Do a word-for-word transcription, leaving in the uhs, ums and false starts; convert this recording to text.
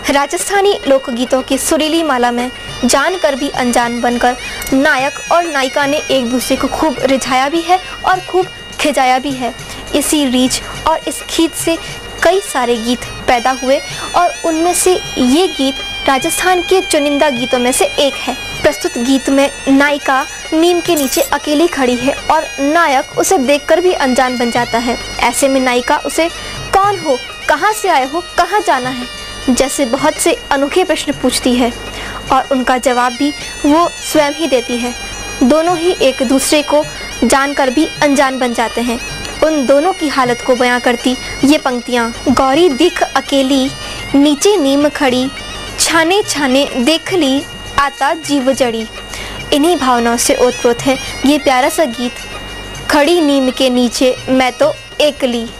राजस्थानी लोकगीतों की सुरीली माला में जानकर भी अनजान बनकर नायक और नायिका ने एक दूसरे को खूब रिझाया भी है और खूब खिंचाया भी है। इसी रीझ और इस खींच से कई सारे गीत पैदा हुए और उनमें से ये गीत राजस्थान के चुनिंदा गीतों में से एक है। प्रस्तुत गीत में नायिका नीम के नीचे अकेली खड़ी है और नायक उसे देखकर भी अनजान बन जाता है। ऐसे में नायिका उसे कौन हो, कहाँ से आए हो, कहाँ जाना है जैसे बहुत से अनोखे प्रश्न पूछती है और उनका जवाब भी वो स्वयं ही देती है। दोनों ही एक दूसरे को जानकर भी अनजान बन जाते हैं। उन दोनों की हालत को बयां करती ये पंक्तियाँ। गौरी दिख अकेली नीचे नीम खड़ी, छाने छाने देख ली आता जीव जड़ी। इन्हीं भावनाओं से ओतप्रोत है ये प्यारा सा गीत, खड़ी नीम के नीचे मैं तो एकली।